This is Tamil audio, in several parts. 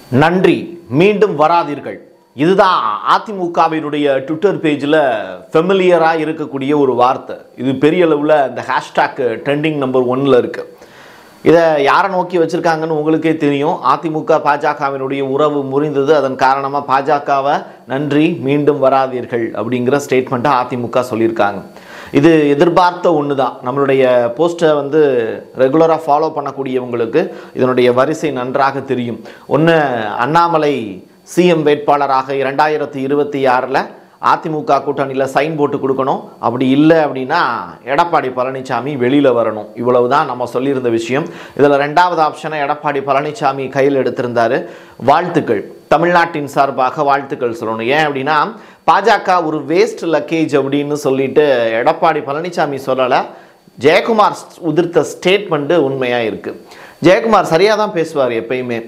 நன்றி மீண்டும் வராதீர்கள். இதுதான் அதிமுகவினுடைய ட்விட்டர் பேஜில் ஃபெமிலியராக இருக்கக்கூடிய ஒரு வார்த்தை. இது பெரிய அளவில் இந்த ஹேஷ்டாக் ட்ரெண்டிங் நம்பர் 1ல் இருக்குது. இதை யாரை நோக்கி வச்சுருக்காங்கன்னு உங்களுக்கே தெரியும். அதிமுக பாஜகவினுடைய உறவு முறிந்தது. அதன் காரணமாக பாஜகவை நன்றி மீண்டும் வராதீர்கள் அப்படிங்கிற ஸ்டேட்மெண்ட்டை அதிமுக சொல்லியிருக்காங்க. இது எதிர்பார்த்த ஒன்று தான். நம்மளுடைய போஸ்ட்டை ரெகுலராக ஃபாலோ பண்ணக்கூடியவங்களுக்கு இதனுடைய வரிசை நன்றாக தெரியும். ஒன்று, அண்ணாமலை சிஎம் வேட்பாளராக 2026 அதிமுக கூட்டணியில் சைன் போட்டு கொடுக்கணும். அப்படி இல்லை அப்படின்னா எடப்பாடி பழனிசாமி வெளியில் வரணும். இவ்வளவு தான் நம்ம சொல்லியிருந்த விஷயம். இதில் 2வது ஆப்ஷனை எடப்பாடி பழனிசாமி கையில் எடுத்திருந்தார். வாழ்த்துக்கள், தமிழ்நாட்டின் சார்பாக வாழ்த்துக்கள் சொல்லணும். ஏன் அப்படின்னா பாஜக ஒரு வேஸ்ட் லக்கேஜ் அப்படின்னு சொல்லிட்டு எடப்பாடி பழனிசாமி சொல்லலை. ஜெயக்குமார் உதிர்த்த ஸ்டேட்மெண்ட்டு உண்மையாக இருக்குது. ஜெயக்குமார் சரியாக தான் பேசுவார் எப்பயுமே.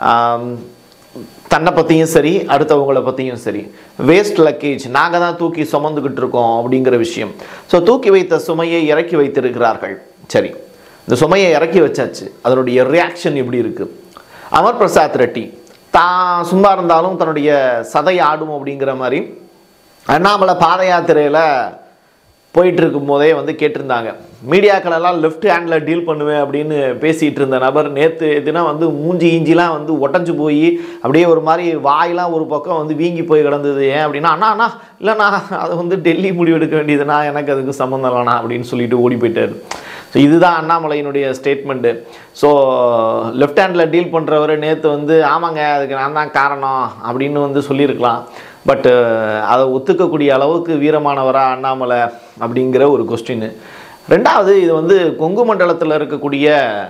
தன்னை பற்றியும் சரி, அடுத்தவங்களை பற்றியும் சரி. வேஸ்ட் லக்கேஜ் நாங்கள் தான் தூக்கி சுமந்துக்கிட்டு இருக்கோம் அப்படிங்கிற விஷயம். ஸோ தூக்கி வைத்த சுமையை இறக்கி வைத்திருக்கிறார்கள். சரி, இந்த சுமையை இறக்கி வச்சாச்சு. அதனுடைய ரியாக்ஷன் எப்படி இருக்குது? அமர் பிரசாத் ரெட்டி தான் சும்மா இருந்தாலும் தன்னுடைய சதை ஆடும் அப்படிங்கிற மாதிரி அண்ணாமலை பாத யாத்திரையில் போயிட்டு இருக்கும் போதே கேட்டிருந்தாங்க. மீடியாக்களெல்லாம் லெஃப்ட் ஹேண்டில் டீல் பண்ணுவேன் அப்படின்னு பேசிகிட்டு இருந்த நபர் நேற்று தினம் மூஞ்சி ஈஞ்சிலாம் உடஞ்சி போய் அப்படியே ஒரு மாதிரி வாயெலாம் ஒரு பக்கம் வீங்கி போய் கிடந்தது. ஏன் அப்படின்னா அண்ணா இல்லைண்ணா அதை டெல்லி முடிவு எடுக்க வேண்டியதுண்ணா, எனக்கு அதுக்கு சம்மந்தம் இல்லைண்ணா அப்படின்னு சொல்லிட்டு ஓடி போயிட்டார். ஸோ இதுதான் அண்ணாமலையினுடைய statement. So left handle deal பண்ணுறவர் நேற்று ஆமாங்க அதுக்கு நான் தான் காரணம் அப்படின்னு சொல்லியிருக்கலாம். பட் அதை ஒத்துக்கக்கூடிய அளவுக்கு வீரமானவராக அண்ணாமலை அப்படிங்கிற ஒரு கொஸ்டின். 2வது, இது கொங்கு மண்டலத்தில் இருக்கக்கூடிய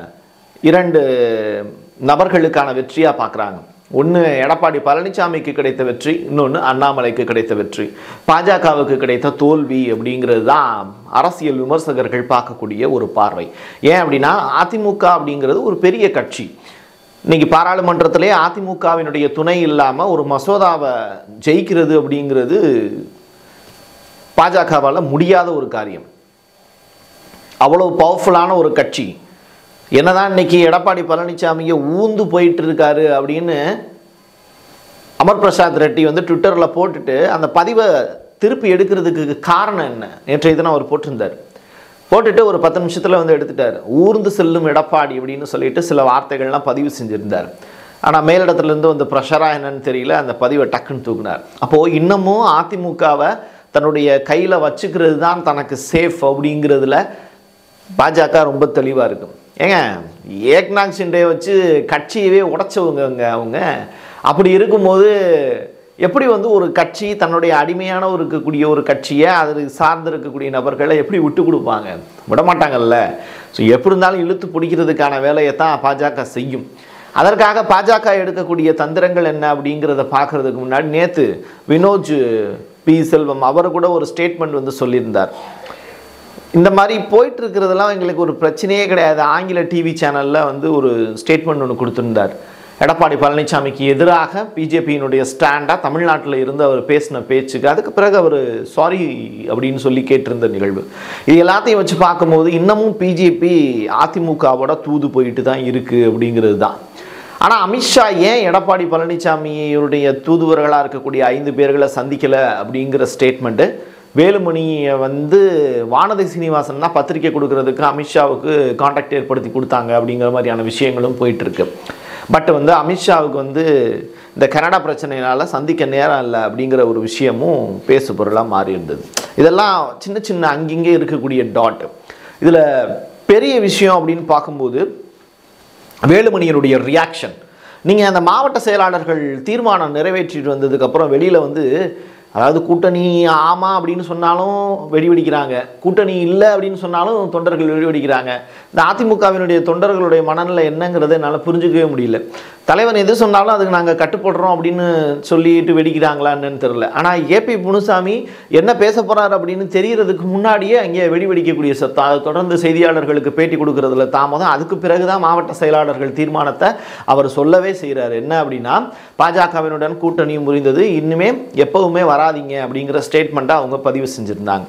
2 நபர்களுக்கான வெற்றியாக பார்க்குறாங்க. ஒன்று எடப்பாடி பழனிசாமிக்கு கிடைத்த வெற்றி, இன்னொன்று அண்ணாமலைக்கு கிடைத்த வெற்றி. பாஜகவுக்கு கிடைத்த தோல்வி அப்படிங்கிறது தான் அரசியல் விமர்சகர்கள் பார்க்கக்கூடிய ஒரு பார்வை. ஏன் அப்படின்னா அதிமுக அப்படிங்கிறது ஒரு பெரிய கட்சி. இன்றைக்கி பாராளுமன்றத்திலே அதிமுகவினுடைய துணை இல்லாமல் ஒரு மசோதாவை ஜெயிக்கிறது அப்படிங்கிறது பாஜகவால் முடியாத ஒரு காரியம். அவ்வளோ பவர்ஃபுல்லான ஒரு கட்சி. என்னதான் இன்னைக்கு எடப்பாடி பழனிசாமியை ஊந்து போயிட்டு இருக்காரு அப்படின்னு அமர் பிரசாத் ரெட்டி ட்விட்டரில் போட்டுட்டு அந்த பதிவை திருப்பி எடுக்கிறதுக்கு காரணம் என்ன? நேற்றைய தினம் அவர் போட்டுட்டு ஒரு 10 நிமிஷத்தில் எடுத்துட்டார். ஊர்ந்து செல்லும் எடப்பாடி அப்படின்னு சொல்லிட்டு சில வார்த்தைகள்லாம் பதிவு செஞ்சுருந்தார். ஆனால் மேலிடத்துலேருந்து ப்ரெஷராக என்னன்னு தெரியல, அந்த பதிவை டக்குன்னு தூக்குனார். அப்போது இன்னமும் அதிமுகவை தன்னுடைய கையில் வச்சுக்கிறது தான் தனக்கு சேஃப் அப்படிங்கிறதுல பாஜக ரொம்ப தெளிவாக இருக்கும். ஏங்க, ஏக்நாத் ஷிண்டே வச்சு கட்சியவே உடைச்சவங்க அவங்க. அப்படி இருக்கும்போது எப்படி ஒரு கட்சி தன்னுடைய அடிமையான இருக்கக்கூடிய ஒரு கட்சியை அது சார்ந்து இருக்கக்கூடிய நபர்களை எப்படி விட்டு கொடுப்பாங்க? விடமாட்டாங்கல்ல. ஸோ எப்படி இருந்தாலும் இழுத்து பிடிக்கிறதுக்கான வேலையை தான் பாஜக செய்யும். அதற்காக பாஜக எடுக்கக்கூடிய தந்திரங்கள் என்ன அப்படிங்கிறத பார்க்கறதுக்கு முன்னாடி நேற்று வினோஜ் பி செல்வம் அவர் கூட ஒரு ஸ்டேட்மெண்ட் சொல்லியிருந்தார். இந்த மாதிரி போயிட்டு இருக்கிறதெல்லாம் எங்களுக்கு ஒரு பிரச்சனையே கிடையாது. ஆங்கில டிவி சேனலில் ஒரு ஸ்டேட்மெண்ட் ஒன்று கொடுத்துருந்தார். எடப்பாடி பழனிசாமிக்கு எதிராக பிஜேபியினுடைய ஸ்டாண்டாக தமிழ்நாட்டில் இருந்து அவர் பேசின பேச்சுக்கு அதுக்கு பிறகு அவர் சாரி அப்படின்னு சொல்லி கேட்டிருந்த நிகழ்வு. இது எல்லாத்தையும் வச்சு பார்க்கும்போது இன்னமும் பிஜேபி அதிமுகவோட தூது போயிட்டு தான் இருக்குது அப்படிங்கிறது தான். ஆனால் அமித்ஷா ஏன் எடப்பாடி பழனிசாமியுடைய தூதுவர்களாக இருக்கக்கூடிய 5 பேர்களை சந்திக்கலை அப்படிங்கிற ஸ்டேட்மெண்ட்டு. வேலுமணியை வானதி சீனிவாசன் தான் பத்திரிக்கை கொடுக்கறதுக்கு அமித்ஷாவுக்கு கான்டாக்ட் ஏற்படுத்தி கொடுத்தாங்க அப்படிங்கிற மாதிரியான விஷயங்களும் போயிட்டுருக்கு. பட் அமித்ஷாவுக்கு இந்த கனடா பிரச்சனையினால் சந்திக்க நேரம் இல்லை அப்படிங்கிற ஒரு விஷயமும் பேசு பொருளாக மாறி இருந்தது. இதெல்லாம் சின்ன சின்ன அங்கிங்கே இருக்கக்கூடிய டாட். இதில் பெரிய விஷயம் அப்படின்னு பார்க்கும்போது வேலுமணியினுடைய ரியாக்ஷன். நீங்கள் அந்த மாவட்ட செயலாளர்கள் தீர்மானம் நிறைவேற்றிட்டு வந்ததுக்கப்புறம் வெளியில் அதாவது கூட்டணி ஆமாம் அப்படின்னு சொன்னாலும் வெடி வெடிக்கிறாங்க, கூட்டணி இல்லை அப்படின்னு சொன்னாலும் தொண்டர்கள் வெடி வெடிக்கிறாங்க. இந்த அதிமுகவினுடைய தொண்டர்களுடைய மனநிலை என்னங்கிறத என்னால் புரிஞ்சுக்கவே முடியல. தலைவன் எது சொன்னாலும் அதுக்கு நாங்கள் கட்டுப்படுறோம் அப்படின்னு சொல்லிட்டு வெடிக்கிறாங்களான்னு தெரில. ஆனால் ஏபி முனுசாமி என்ன பேச போகிறார் அப்படின்னு தெரிகிறதுக்கு முன்னாடியே அங்கே வெடி வெடிக்கக்கூடிய சத்தம். அதை தொடர்ந்து செய்தியாளர்களுக்கு பேட்டி கொடுக்கறதுல தாமதம். அதுக்கு பிறகு தான் மாவட்ட செயலாளர்கள் தீர்மானத்தை அவர் சொல்லவே செய்கிறார். என்ன அப்படின்னா பாஜகவினுடன் கூட்டணி முறிந்தது, இன்னுமே எப்பவுமே வராதிங்க அப்படிங்கிற ஸ்டேட்மெண்ட்டை அவங்க பதிவு செஞ்சுருந்தாங்க.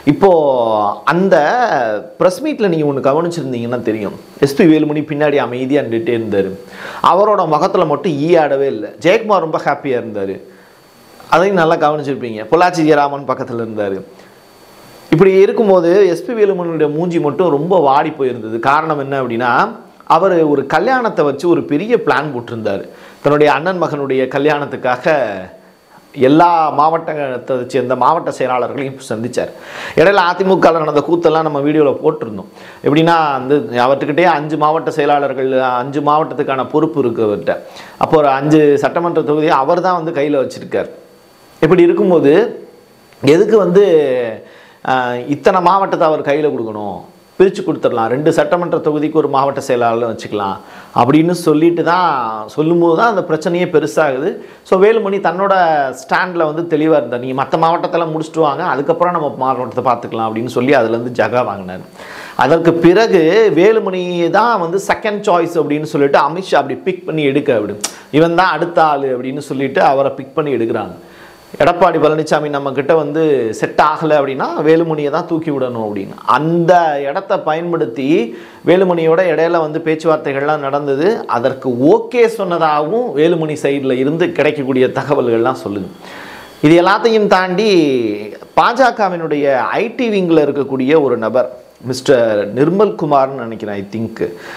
இப்போது அந்த ப்ரெஸ் மீட்டில் நீங்கள் ஒன்று கவனிச்சிருந்தீங்கன்னா தெரியும், எஸ்பி வேலுமணி பின்னாடி அமைதியாக நின்றுட்டே இருந்தார். அவரோட ஜெயக்குமாரோட முகத்தில் மட்டும் ஈயாடவே இல்லை. ஜெயக்குமார் ரொம்ப ஹாப்பியாக இருந்தார். அதையும் நல்லா கவனிச்சிருப்பீங்க. பொள்ளாச்சி ஜெயராமன் பக்கத்தில் இருந்தார். இப்படி இருக்கும்போது எஸ்பி வேலுமணியுடைய மூஞ்சி மட்டும் ரொம்ப வாடி போயிருந்தது. காரணம் என்ன அப்படின்னா, அவர் ஒரு கல்யாணத்தை வச்சு ஒரு பெரிய பிளான் போட்டிருந்தார். தன்னுடைய அண்ணன் மகனுடைய கல்யாணத்துக்காக எல்லா மாவட்டத்தை சேர்ந்த மாவட்ட செயலாளர்களையும் சந்தித்தார். இடையில அதிமுகவில் நடந்த கூத்தெல்லாம் நம்ம வீடியோவில் போட்டிருந்தோம். எப்படின்னா அவர்கிட்டே 5 மாவட்ட செயலாளர்கள், 5 மாவட்டத்துக்கான பொறுப்பு இருக்குது அவர்கிட்ட. அப்போ ஒரு 5 சட்டமன்ற தொகுதியை அவர் தான் கையில் வச்சுருக்கார். இப்படி இருக்கும்போது எதுக்கு இத்தனை மாவட்டத்தை அவர் கையில் கொடுக்கணும், பிரித்து கொடுத்துடலாம், 2 சட்டமன்ற தொகுதிக்கு ஒரு மாவட்ட செயலாளர் வச்சுக்கலாம் அப்படின்னு சொல்லிட்டு தான் சொல்லும்போது தான் அந்த பிரச்சனையே பெருசாகுது. ஸோ வேலுமணி தன்னோட ஸ்டாண்டில் தெளிவாக இருந்தார். நீங்கள் மற்ற மாவட்டத்தெல்லாம் முடிச்சுட்டு வாங்க, அதுக்கப்புறம் நம்ம மாவட்டத்தை பார்த்துக்கலாம் அப்படின்னு சொல்லி அதுலேருந்து ஜகா வாங்கினார். அதற்கு பிறகு வேலுமணி தான் செகண்ட் சாய்ஸ் அப்படின்னு சொல்லிட்டு அமித்ஷா அப்படி பிக் பண்ணி எடுக்க அப்படி இவன் தான் அடுத்த ஆள் அப்படின்னு சொல்லிட்டு அவரை பிக் பண்ணி எடுக்கிறாங்க. எடப்பாடி பழனிசாமி நம்மக்கிட்ட செட் ஆகலை அப்படின்னா வேலுமணியை தான் தூக்கி விடணும் அப்படின்னு அந்த இடத்த பயன்படுத்தி வேலுமணியோட இடையில பேச்சுவார்த்தைகள்லாம் நடந்தது. அதற்கு ஓகே சொன்னதாகவும் வேலுமணி சைடில் இருந்து கிடைக்கக்கூடிய தகவல்கள்லாம் சொல்லுது. இது எல்லாத்தையும் தாண்டி பாஜகவினுடைய ஐடி விங்கில் இருக்கக்கூடிய ஒரு நபர் மிஸ்டர் நிர்மல்குமார்னு நினைக்கிறேன், ஐ திங்க்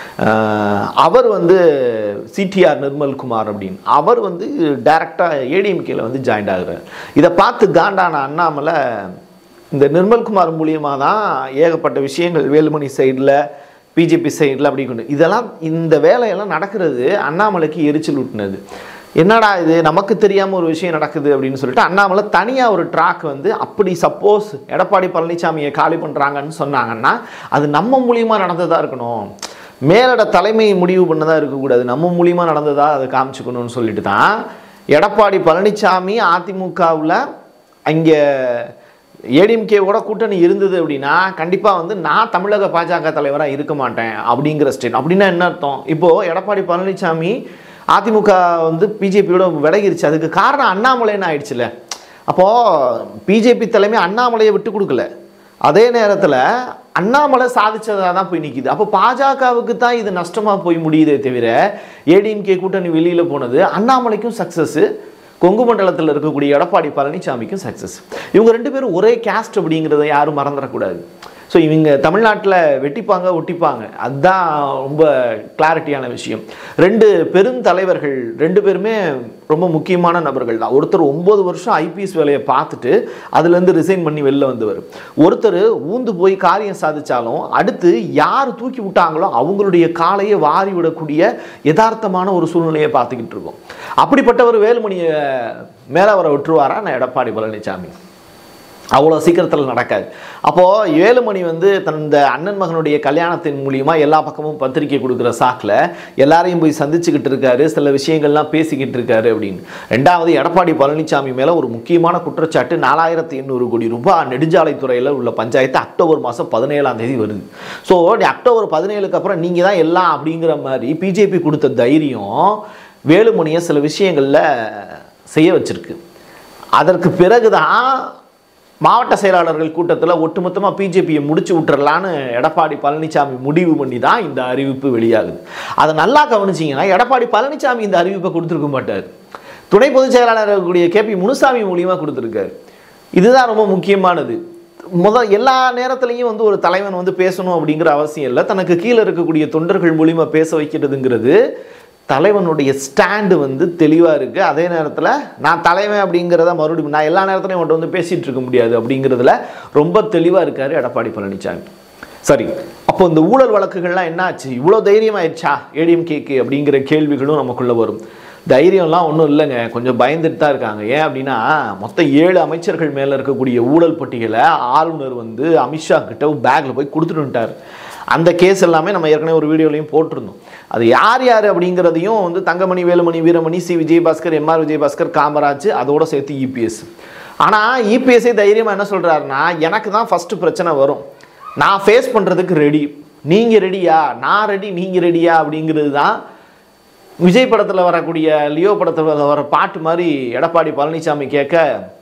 அவர் சிடிஆர் நிர்மல்குமார் அப்படின்னு அவர் டைரெக்டாக ஏடிஎம்கேல ஜாயின் ஆகுறார். இதை பார்த்து காண்டான அண்ணாமலை இந்த நிர்மல்குமார் மூலியமாக தான் ஏகப்பட்ட விஷயங்கள் வேலுமணி சைடில் பிஜேபி சைடில் அப்படி கொண்டு இதெல்லாம் இந்த வேலையெல்லாம் நடக்கிறது அண்ணாமலைக்கு எரிச்சல் ஊட்டினது. என்னடா இது நமக்கு தெரியாமல் ஒரு விஷயம் நடக்குது அப்படின்னு சொல்லிட்டு அண்ணாமலை தனியாக ஒரு ட்ராக் அப்படி சப்போஸ் எடப்பாடி பழனிசாமியை காலி பண்ணுறாங்கன்னு சொன்னாங்கன்னா அது நம்ம மூலியமாக நடந்ததாக இருக்கணும், மேலோட தலைமை முடிவு பண்ணதாக இருக்கக்கூடாது, நம்ம மூலியமாக நடந்ததாக அதை காமிச்சுக்கணும்னு சொல்லிட்டு தான் எடப்பாடி பழனிசாமி அதிமுகவில் அங்கே ஏடிஎம்கேவோட கூட்டணி இருந்தது அப்படின்னா கண்டிப்பாக நான் தமிழக பாஜக தலைவராக இருக்க மாட்டேன் அப்படிங்கிற ஸ்டேட். அப்படின்னா என்ன அர்த்தம்? இப்போது எடப்பாடி பழனிசாமி அதிமுக பிஜேபியோட விலகிருச்சு. அதுக்கு காரணம் அண்ணாமலைன்னு ஆயிடுச்சுல. அப்போது பிஜேபி தலைமை அண்ணாமலையை விட்டு கொடுக்கல, அதே நேரத்தில் அண்ணாமலை சாதிச்சதாக தான் போய் நிற்கிது. அப்போ பாஜகவுக்கு தான் இது நஷ்டமாக போய் முடியுதே தவிர ஏடிஎம்கே கூட்டணி வெளியில் போனது அண்ணாமலைக்கும் சக்ஸஸ்ஸு, கொங்கு மண்டலத்தில் இருக்கக்கூடிய எடப்பாடி பழனிசாமிக்கும் சக்ஸஸ். இவங்க 2 பேரும் ஒரே கேஸ்ட் அப்படிங்கிறத யாரும் மறந்துடக்கூடாது. ஸோ இவங்க தமிழ்நாட்டில் வெட்டிப்பாங்க ஒட்டிப்பாங்க, அதுதான் ரொம்ப கிளாரிட்டியான விஷயம். 2 பெருந்தலைவர்கள் 2 பேருமே ரொம்ப முக்கியமான நபர்கள் தான். ஒருத்தர் 9 வருஷம் ஐபிஎஸ் வேலையை பார்த்துட்டு அதுலேருந்து ரிசைன் பண்ணி வெளில வந்தவர். ஒருத்தர் ஊந்து போய் காரியம் சாதித்தாலும் அடுத்து யார் தூக்கி விட்டாங்களோ அவங்களுடைய காலையை வாரி விடக்கூடிய யதார்த்தமான ஒரு சூழ்நிலையை பார்த்துக்கிட்டு இருக்கோம். அப்படிப்பட்டவர் வேலுமணியை மேலே வர விட்டுருவாரா நான் எடப்பாடி பழனிசாமி? அவ்வளோ சீக்கிரத்தில் நடக்காது. அப்போது வேலுமணி தந்த அண்ணன் மகனுடைய கல்யாணத்தின் மூலியமாக எல்லா பக்கமும் பத்திரிக்கை கொடுக்குற சாக்கில் எல்லாரையும் போய் சந்திச்சுக்கிட்டு இருக்காரு, சில விஷயங்கள்லாம் பேசிக்கிட்டு இருக்காரு அப்படின்னு. 2வது எடப்பாடி பழனிசாமி மேலே ஒரு முக்கியமான குற்றச்சாட்டு, 4800 கோடி ரூபாய் நெடுஞ்சாலைத்துறையில் உள்ள பஞ்சாயத்து அக்டோபர் மாதம் 17ஆம் தேதி வருது. ஸோ அக்டோபர் 17க்கு அப்புறம் நீங்கள் தான் எல்லாம் அப்படிங்கிற மாதிரி பிஜேபி கொடுத்த தைரியம் வேலுமணியை சில விஷயங்களில் செய்ய வச்சிருக்கு. அதற்கு பிறகு தான் மாவட்ட செயலாளர்கள் கூட்டத்தில் ஒட்டுமொத்தமாக பிஜேபியை முடிச்சு விட்டுறலான்னு எடப்பாடி பழனிசாமி முடிவு பண்ணி தான் இந்த அறிவிப்பு வெளியாகுது. அதை நல்லா கவனிச்சிங்கன்னா எடப்பாடி பழனிசாமி இந்த அறிவிப்பை கொடுத்துருக்க மாட்டார், துணை பொதுச் செயலாளர் இருக்கக்கூடிய கேபி முனுசாமி மூலியமாக கொடுத்துருக்காரு. இதுதான் ரொம்ப முக்கியமானது. எல்லா நேரத்துலையும் ஒரு தலைவன் பேசணும் அப்படிங்கிற அவசியம் இல்லை, தனக்கு கீழே இருக்கக்கூடிய தொண்டர்கள் மூலியமாக பேச வைக்கிறதுங்கிறது தலைவனுடைய ஸ்டாண்டு தெளிவாக இருக்குது. அதே நேரத்தில் நான் தலைவன் அப்படிங்கிறத மறுபடியும் நான் எல்லா நேரத்துலையும் அவன்கிட்ட பேசிகிட்டு இருக்க முடியாது அப்படிங்கிறதுல ரொம்ப தெளிவாக இருக்கார் எடப்பாடி பழனிசாமி. சரி, அப்போ இந்த ஊழல் வழக்குகள்லாம் என்ன ஆச்சு, இவ்வளோ தைரியமாயிடுச்சா ஏடிஎம்கேக்கு அப்படிங்கிற கேள்விகளும் நமக்குள்ளே வரும். தைரியம்லாம் ஒன்றும் இல்லைங்க, கொஞ்சம் பயந்துட்டு தான் இருக்காங்க. ஏன் அப்படின்னா மொத்தம் 7 அமைச்சர்கள் மேலே இருக்கக்கூடிய ஊழல் பட்டியலை ஆளுநர் அமித்ஷா கிட்ட பேக்கில் போய் கொடுத்துட்டு வந்துட்டார். அந்த கேஸ் எல்லாமே நம்ம ஏற்கனவே ஒரு வீடியோலையும் போட்டிருந்தோம். அது யார் யார் அப்படிங்கிறதையும் தங்கமணி, வேலுமணி, வீரமணி, சி விஜயபாஸ்கர், எம்ஆர் விஜயபாஸ்கர், காமராஜ், அதோடு சேர்த்து இபிஎஸ். ஆனால் இபிஎஸ்ஐ தைரியமாக என்ன சொல்கிறாருன்னா, எனக்கு தான் ஃபஸ்ட்டு பிரச்சனை வரும், நான் ஃபேஸ் பண்ணுறதுக்கு ரெடி, நீங்கள் ரெடியா, நான் ரெடி, நீங்கள் ரெடியா அப்படிங்கிறது தான் விஜய் படத்தில் வரக்கூடிய லியோ படத்தில் வர பாட்டு மாதிரி எடப்பாடி பழனிசாமி கேட்க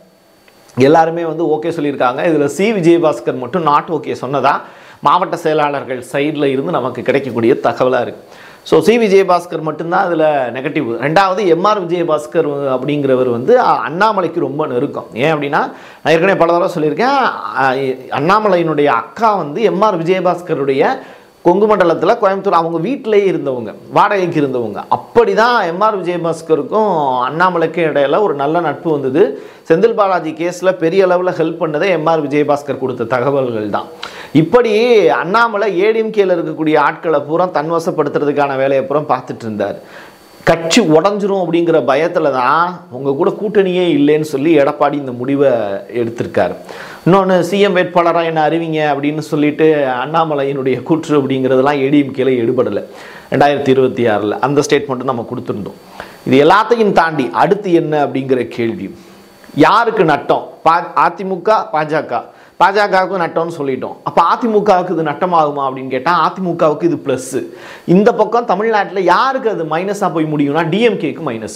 எல்லாருமே ஓகே சொல்லியிருக்காங்க. இதில் சி விஜயபாஸ்கர் மட்டும் நாட் ஓகே சொன்னதா மாவட்ட செயலாளர்கள் சைடில் இருந்து நமக்கு கிடைக்கக்கூடிய தகவலாக இருக்குது. ஸோ சி விஜயபாஸ்கர் மட்டும்தான் அதில் நெகட்டிவ். ரெண்டாவது எம்ஆர் விஜயபாஸ்கர் அப்படிங்கிறவர் வந்து அண்ணாமலைக்கு ரொம்ப நெருக்கம். ஏன் அப்படின்னா நான் ஏற்கனவே பல தடவை சொல்லியிருக்கேன், அண்ணாமலையினுடைய அக்கா வந்து எம்ஆர் விஜயபாஸ்கருடைய கொங்கு மண்டலத்தில் கோயம்புத்தூர் அவங்க வீட்டிலேயே இருந்தவங்க, வாடகைக்கு இருந்தவங்க. அப்படி தான் எம்ஆர் விஜயபாஸ்கருக்கும் அண்ணாமலைக்கும் இடையில ஒரு நல்ல நட்பு வந்தது. செந்தில் பாலாஜி கேஸில் பெரிய அளவில் ஹெல்ப் பண்ணதே எம்ஆர் விஜயபாஸ்கர் கொடுத்த தகவல்கள் தான். இப்படி அண்ணாமலை ஏடிஎம்கேல இருக்கக்கூடிய ஆட்களை பூரா தன்வசப்படுத்துறதுக்கான வேலையை பூரா பார்த்துட்டு இருந்தார். கட்சி உடஞ்சிரும் அப்படிங்கிற பயத்தில் தான் உங்கள் கூட கூட்டணியே இல்லைன்னு சொல்லி எடப்பாடி இந்த முடிவை எடுத்திருக்காரு. இன்னொன்று, சிஎம் வேட்பாளராக என்ன அறிவிங்க அப்படின்னு சொல்லிட்டு அண்ணாமலையினுடைய கூற்று அப்படிங்கிறதெல்லாம் ஏடிஎம்கேல எடுபடலை 2026 அந்த ஸ்டேட்மெண்ட்டு நம்ம கொடுத்துருந்தோம். இது எல்லாத்தையும் தாண்டி அடுத்து என்ன அப்படிங்கிற கேள்வி, யாருக்கு நட்டம்? அதிமுக பாஜகவுக்கு நட்டம்னு சொல்லிட்டோம். அப்போ அதிமுகவுக்கு இது நட்டமாகுமா அப்படின்னு கேட்டால் அதிமுகவுக்கு இது ப்ளஸ்ஸு. இந்த பக்கம் தமிழ்நாட்டில் யாருக்கு அது மைனஸாக போய் முடியும்னா டிஎம்கேக்கு மைனஸ்.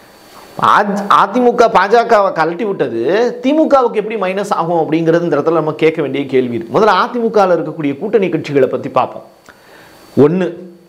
அதிமுக பாஜகவை கழட்டி விட்டது திமுகவுக்கு எப்படி மைனஸ் ஆகும் அப்படிங்கிறது இந்த இடத்துல நம்ம கேட்க வேண்டிய கேள்வி இருக்கு. முதல்ல அதிமுகவில் இருக்கக்கூடிய கூட்டணி கட்சிகளை பற்றி பார்ப்போம். ஒன்று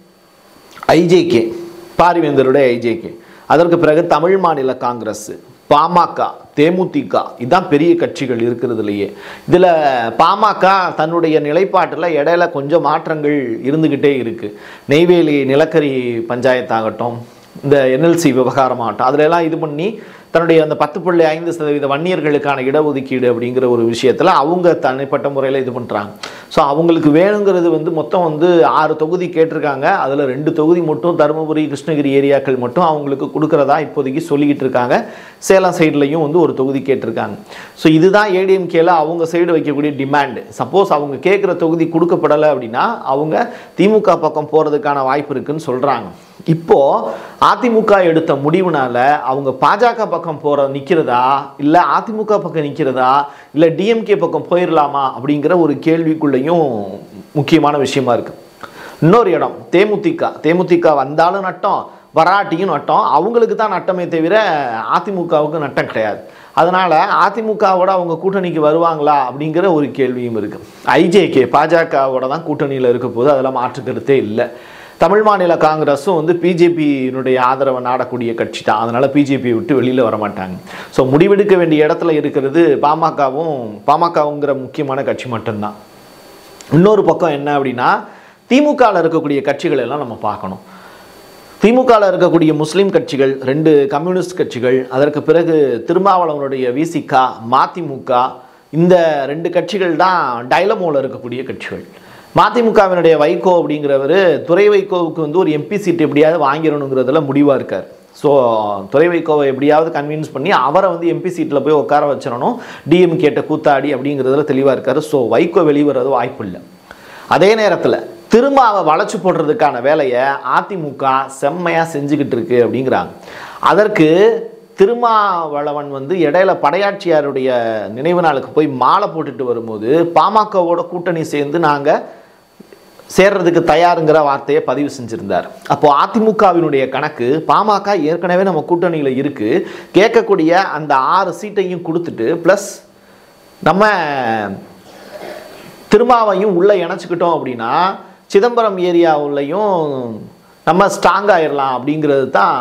ஐஜேகே, பாரிவேந்தருடைய ஐஜேகே. அதற்கு பிறகு தமிழ் மாநில காங்கிரஸ், பாமக, தேமுதிக, இதுதான் பெரிய கட்சிகள் இருக்கிறதுலையே. இதில் பாமக தன்னுடைய நிலைப்பாட்டில் இடையில கொஞ்சம் மாற்றங்கள் இருந்துக்கிட்டே இருக்குது. நெய்வேலி நிலக்கரி பஞ்சாயத்தாகட்டும், இந்த என்எல்சி விவகாரமாகட்டும், அதிலெல்லாம் இது பண்ணி தன்னுடைய அந்த 10.5% வன்னியர்களுக்கான இடஒதுக்கீடு அப்படிங்கிற ஒரு விஷயத்தில் அவங்க தனிப்பட்ட முறையில் இது பண்ணுறாங்க. ஸோ அவங்களுக்கு வேணுங்கிறது வந்து மொத்தம் வந்து 6 தொகுதி கேட்டிருக்காங்க. அதில் 2 தொகுதி மட்டும் தருமபுரி கிருஷ்ணகிரி ஏரியாக்கள் மட்டும் அவங்களுக்கு கொடுக்குறதா இப்போதைக்கு சொல்லிக்கிட்டு இருக்காங்க. சேலம் சைட்லையும் வந்து ஒரு தொகுதி கேட்டிருக்காங்க. ஸோ இதுதான் ஏடிஎம்கேல அவங்க சைடு வைக்கக்கூடிய டிமாண்டு. சப்போஸ் அவங்க கேட்குற தொகுதி கொடுக்கப்படலை அப்படின்னா அவங்க திமுக பக்கம் போகிறதுக்கான வாய்ப்பு இருக்குன்னு சொல்கிறாங்க. இப்போது அதிமுக எடுத்த முடிவுனால அவங்க பாஜக பக்கம் நிற்கிறதா இல்லை அதிமுக பக்கம் நிற்கிறதா இல்லை டிஎம்கே பக்கம் போயிடலாமா அப்படிங்கிற ஒரு கேள்விக்குள்ளேயும் முக்கியமான விஷயமா இருக்கு. இன்னொரு இடம் தேமுதிக வந்தாலும் நட்டம், வராட்டியும் நட்டம். அவங்களுக்கு தான் நட்டமே தவிர அதிமுகவுக்கு நட்டம் கிடையாது. அதனால் அதிமுகவோட அவங்க கூட்டணிக்கு வருவாங்களா அப்படிங்கிற ஒரு கேள்வியும் இருக்குது. ஐஜேகே பாஜகவோட தான் கூட்டணியில் இருக்க போது அதெல்லாம் மாற்றுக்கருத்தே இல்லை. தமிழ் மாநில காங்கிரஸும் வந்து பிஜேபியினுடைய ஆதரவை நாடக்கூடிய கட்சி தான். அதனால் பிஜேபியை விட்டு வெளியில் வரமாட்டாங்க. ஸோ முடிவெடுக்க வேண்டிய இடத்துல இருக்கிறது பாமகவுங்கிற முக்கியமான கட்சி மட்டும்தான். இன்னொரு பக்கம் என்ன அப்படின்னா, திமுகவில் இருக்கக்கூடிய கட்சிகள் எல்லாம் நம்ம பார்க்கணும். திமுகவில் இருக்கக்கூடிய முஸ்லீம் கட்சிகள், 2 கம்யூனிஸ்ட் கட்சிகள், அதற்கு பிறகு திருமாவளவனுடைய VCK, மதிமுக, இந்த 2 கட்சிகள் தான் டைலமோவில் இருக்கக்கூடிய கட்சிகள். மதிமுகவினுடைய வைகோ அப்படிங்கிறவர் துரை வைகோவுக்கு வந்து ஒரு எம்பி சீட் எப்படியாவது வாங்கிடணுங்கிறதுல முடிவாக இருக்கார். ஸோ துரை வைகோவை எப்படியாவது கன்வின்ஸ் பண்ணி அவரை வந்து எம்பி சீட்டில் போய் உட்கார வச்சிடணும், டிஎம்கேட்ட கூத்தாடி அப்படிங்கிறதுல தெளிவாக இருக்கார். ஸோ வைகோ வெளிவரது வாய்ப்பு இல்லை. அதே நேரத்தில் திருமாவை வளைச்சு போடுறதுக்கான வேலையை அதிமுக செம்மையாக செஞ்சுக்கிட்டு இருக்கு அப்படிங்கிறாங்க. அதற்கு திருமாவளவன் வந்து இடையில படையாட்சியாருடைய நினைவு நாளுக்கு போய் மாலை போட்டுட்டு வரும்போது பாமகவோட கூட்டணி சேர்ந்து நாங்கள் சேர்றதுக்கு தயாருங்கிற வார்த்தையை பதிவு செஞ்சிருந்தார். அப்போ அதிமுகவினுடைய கணக்கு, பாமக ஏற்கனவே நம்ம கூட்டணியில் இருக்கு, கேட்கக்கூடிய அந்த 6 சீட்டையும் கொடுத்துட்டு ப்ளஸ் நம்ம திருமாவையும் உள்ளே இணைச்சிக்கிட்டோம் அப்படின்னா சிதம்பரம் ஏரியாவுலையும் நம்ம ஸ்ட்ராங் ஆயிடலாம் அப்படிங்கிறது தான்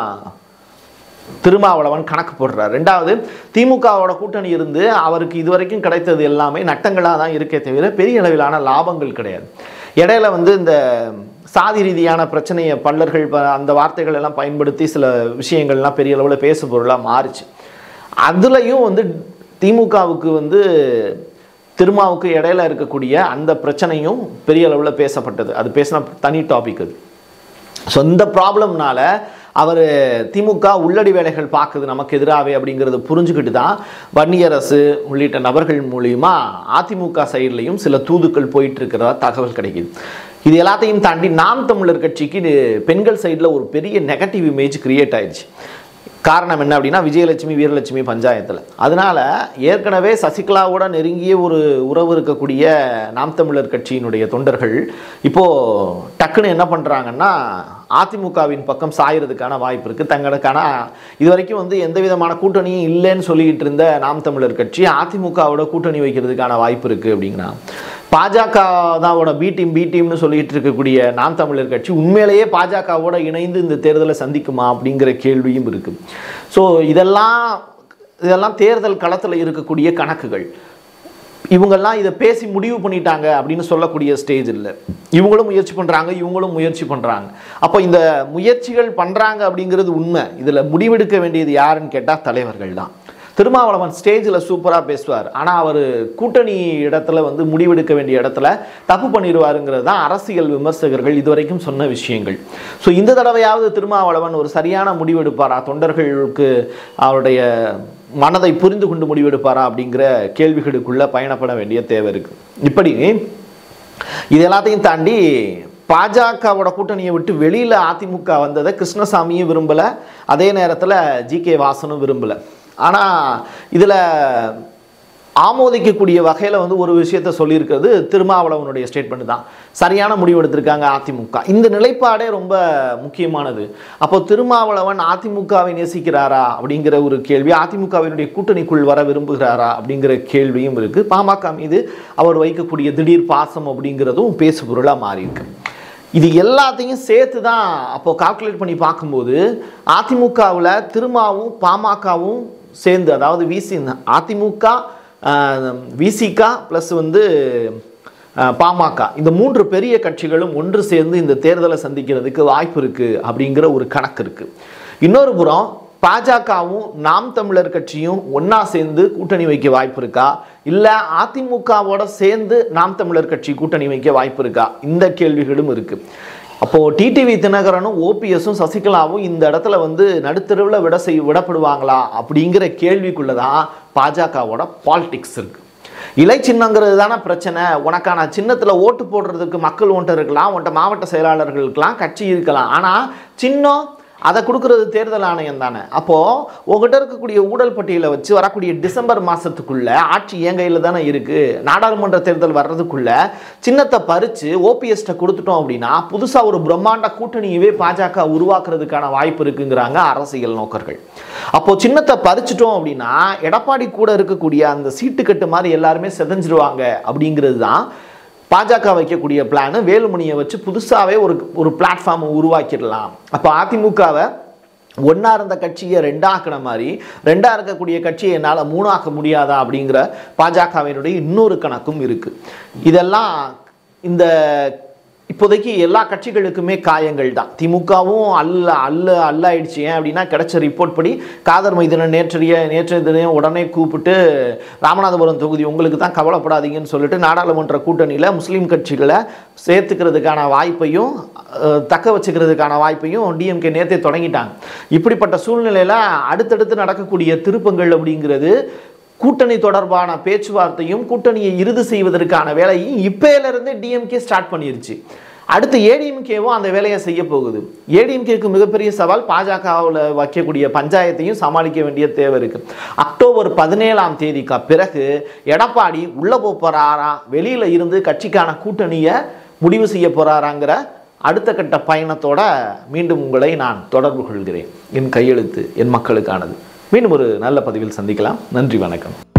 திருமாவளவன் கணக்கு போடுறார். ரெண்டாவது, திமுகவோட கூட்டணி இருந்து அவருக்கு இதுவரைக்கும் கிடைத்தது எல்லாமே நட்டங்களாக தான் இருக்கே தவிர பெரிய அளவிலான லாபங்கள் கிடையாது. இடையில வந்து இந்த சாதி ரீதியான பிரச்சனையை பல்லர்கள் அந்த வார்த்தைகள் எல்லாம் பயன்படுத்தி சில விஷயங்கள்லாம் பெரிய அளவில் பேசு பொருளாக மாறிச்சு. அதுலேயும் வந்து திமுகவுக்கு வந்து திருமாவுக்கு இடையில இருக்கக்கூடிய அந்த பிரச்சனையும் பெரிய அளவில் பேசப்பட்டது. அது பேசினா தனி டாபிக் அது. ஸோ இந்த ப்ராப்ளம்னால அவர் திமுக உள்ளடி வேலைகள் பார்க்குது நமக்கு எதிராகவே அப்படிங்கிறத புரிஞ்சுக்கிட்டு தான் வன்னியரசு உள்ளிட்ட நபர்கள் மூலிமா அதிமுக சைட்லையும் சில தூதுக்கள் போயிட்டு இருக்கிறதா தகவல் கிடைக்குது. இது எல்லாத்தையும் தாண்டி நாம் தமிழர் கட்சிக்கு பெண்கள் சைடில் ஒரு பெரிய நெகட்டிவ் இமேஜ் கிரியேட் ஆயிடுச்சு. காரணம் என்ன அப்படின்னா, விஜயலட்சுமி வீரலட்சுமி பஞ்சாயத்தில். அதனால் ஏற்கனவே சசிகலாவோட நெருங்கிய ஒரு உறவு இருக்கக்கூடிய நாம் தமிழர் கட்சியினுடைய தொண்டர்கள் இப்போது டக்குன்னு என்ன பண்ணுறாங்கன்னா அதிமுகவின் பக்கம் சாயறதுக்கான வாய்ப்பு இருக்குது. தங்களுக்கான இது வரைக்கும் வந்து எந்த விதமான கூட்டணியும் இல்லைன்னு சொல்லிக்கிட்டு இருந்த நாம் தமிழர் கட்சி அதிமுகவோட கூட்டணி வைக்கிறதுக்கான வாய்ப்பு இருக்குது அப்படிங்கிறாங்க. பாஜகவோட பி டீம்னு சொல்லிட்டு இருக்கக்கூடிய நாம் தமிழர் கட்சி உண்மையிலேயே பாஜகவோட இணைந்து இந்த தேர்தலை சந்திக்குமா அப்படிங்கிற கேள்வியும் இருக்குது. ஸோ இதெல்லாம் தேர்தல் களத்தில் இருக்கக்கூடிய கணக்குகள். இவங்கெல்லாம் இதை பேசி முடிவு பண்ணிட்டாங்க அப்படின்னு சொல்லக்கூடிய ஸ்டேஜ் இல்லை. இவங்களும் முயற்சி பண்ணுறாங்க. அப்போ இந்த முயற்சிகள் பண்ணுறாங்க அப்படிங்கிறது உண்மை. இதில் முடிவெடுக்க வேண்டியது யாருன்னு கேட்டால் தலைவர்கள் தான். திருமாவளவன் ஸ்டேஜில் சூப்பராக பேசுவார். ஆனால் அவர் கூட்டணி இடத்துல முடிவெடுக்க வேண்டிய இடத்துல தப்பு பண்ணிடுவாருங்கிறது தான் அரசியல் விமர்சகர்கள் இதுவரைக்கும் சொன்ன விஷயங்கள். ஸோ இந்த தடவையாவது திருமாவளவன் ஒரு சரியான முடிவெடுப்பாரா, தொண்டர்களுக்கு அவருடைய மனதை புரிந்து கொண்டு முடிவெடுப்பாரா அப்படிங்கிற கேள்விகளுக்குள்ள பயணப்பட வேண்டிய தேவை இருக்குது. இப்படி இது எல்லாத்தையும் தாண்டி பாஜகவோட கூட்டணியை விட்டு வெளியில் அதிமுக வந்ததை கிருஷ்ணசாமியும் விரும்பலை, அதே நேரத்தில் ஜி.கே. வாசனும் விரும்பலை. ஆனால் இதில் ஆமோதிக்கக்கூடிய வகையில் ஒரு விஷயத்த சொல்லியிருக்கிறது திருமாவளவனுடைய ஸ்டேட்மெண்ட் தான். சரியான முடிவு எடுத்திருக்காங்க அதிமுக. இந்த நிலைப்பாடே ரொம்ப முக்கியமானது. அப்போ திருமாவளவன் அதிமுகவை நேசிக்கிறாரா அப்படிங்கிற ஒரு கேள்வி, அதிமுகவினுடைய கூட்டணிக்குள் வர விரும்புகிறாரா அப்படிங்கிற கேள்வியும் இருக்குது. பாமக மீது அவர் வைக்கக்கூடிய திடீர் பாசம் அப்படிங்கிறதும் பேசு பொருளாக மாறி இருக்கு. இது எல்லாத்தையும் சேர்த்து தான் அப்போது கால்குலேட் பண்ணி பார்க்கும்போது அதிமுகவில் திருமாவும் பாமகவும் சேர்ந்து, அதாவது அதிமுக விசிக ப்ளஸ் பாமக, இந்த 3 பெரிய கட்சிகளும் ஒன்று சேர்ந்து இந்த தேர்தலை சந்திக்கிறதுக்கு வாய்ப்பு இருக்குது அப்படிங்கிற ஒரு கணக்கு இருக்குது. இன்னொரு புறம் பாஜகவும் நாம் தமிழர் கட்சியும் ஒன்றா சேர்ந்து கூட்டணி வைக்க வாய்ப்பு இருக்கா, இல்லை அதிமுகவோட சேர்ந்து நாம் தமிழர் கட்சி கூட்டணி வைக்க வாய்ப்பு இருக்கா, இந்த கேள்விகளும் இருக்குது. அப்போது டிடிவி தினகரனும் ஓபிஎஸும் சசிகலாவும் இந்த இடத்துல நடுத்தருவில் விடப்படுவாங்களா அப்படிங்கிற கேள்விக்குள்ளே தான் பாஜகவோட பாலிடிக்ஸ் இருக்குது. இலை சின்னங்கிறது தானே பிரச்சனை. உனக்கான சின்னத்தில் ஓட்டு போடுறதுக்கு மக்கள் ஒன்றை இருக்கலாம், உன்ட்ட மாவட்ட செயலாளர்களுக்கெல்லாம் கட்சி இருக்கலாம், ஆனால் சின்னம் அதை கொடுக்கறது தேர்தல் ஆணையம் தானே. அப்போது உங்கள்கிட்ட இருக்கக்கூடிய ஊழல் பட்டியலை வச்சு வரக்கூடிய டிசம்பர் மாதத்துக்குள்ளே ஆட்சி என் கையில் தானே இருக்குது. நாடாளுமன்ற தேர்தல் வர்றதுக்குள்ளே சின்னத்தை பறித்து ஓபிஎஸ்ட்டை கொடுத்துட்டோம் அப்படின்னா புதுசாக ஒரு பிரம்மாண்ட கூட்டணியவே பாஜக உருவாக்குறதுக்கான வாய்ப்பு இருக்குங்கிறாங்க அரசியல் நோக்கர்கள். அப்போது சின்னத்தை பறிச்சிட்டோம் அப்படின்னா எடப்பாடி கூட இருக்கக்கூடிய அந்த சீட்டுக்கட்டு மாதிரி எல்லாருமே செதஞ்சிருவாங்க அப்படிங்கிறது தான் பாஜக வைக்கக்கூடிய பிளான். வேலுமணியை வச்சு புதுசாகவே ஒரு பிளாட்ஃபார்மை உருவாக்கிடலாம். அப்போ அதிமுகவை ஒன்றா இருந்த கட்சியை ரெண்டாக்கின மாதிரி ரெண்டாக இருக்கக்கூடிய கட்சியை என்னால் 3 ஆக்க முடியாதா அப்படிங்கிற பாஜகவினுடைய இன்னொரு கணக்கும் இருக்குது. இதெல்லாம் இந்த இப்போதைக்கு எல்லா கட்சிகளுக்குமே காயங்கள் தான். திமுகவும் அல்லாயிடுச்சு. ஏன் அப்படின்னா கிடைச்ச ரிப்போர்ட் படி காதர் மைதீனை நேற்றைய தினம் உடனே கூப்பிட்டு ராமநாதபுரம் தொகுதி உங்களுக்கு தான், கவலைப்படாதீங்கன்னு சொல்லிட்டு நாடாளுமன்ற கூட்டணியில் முஸ்லீம் கட்சிகளை சேர்த்துக்கிறதுக்கான வாய்ப்பையும் தக்க வச்சுக்கிறதுக்கான வாய்ப்பையும் டிஎம்கே நேற்றே தொடங்கிட்டாங்க. இப்படிப்பட்ட சூழ்நிலையில் அடுத்தடுத்து நடக்கக்கூடிய திருப்பங்கள் அப்படிங்கிறது கூட்டணி தொடர்பான பேச்சுவார்த்தையும் கூட்டணியை இறுதி செய்வதற்கான வேலையும் இப்போலேருந்தே டிஎம்கே ஸ்டார்ட் பண்ணிருச்சு. அடுத்து ஏடிஎம்கேவும் அந்த வேலையை செய்ய போகுது. ஏடிஎம்கேக்கு மிகப்பெரிய சவால் பாஜகவில் வைக்கக்கூடிய பஞ்சாயத்தையும் சமாளிக்க வேண்டிய தேவை இருக்குது. அக்டோபர் 17ஆம் தேதிக்கு பிறகு எடப்பாடி உள்ளே போகிறாரா, வெளியில் இருந்து கட்சிக்கான கூட்டணியை முடிவு செய்ய போகிறாராங்கிற அடுத்த கட்ட பயணத்தோட மீண்டும் உங்களை நான் தொடர்பு கொள்கிறேன். என் கையெழுத்து என் மக்களுக்கானது. மீண்டும் ஒரு நல்ல பதிவில் சந்திக்கலாம். நன்றி, வணக்கம்.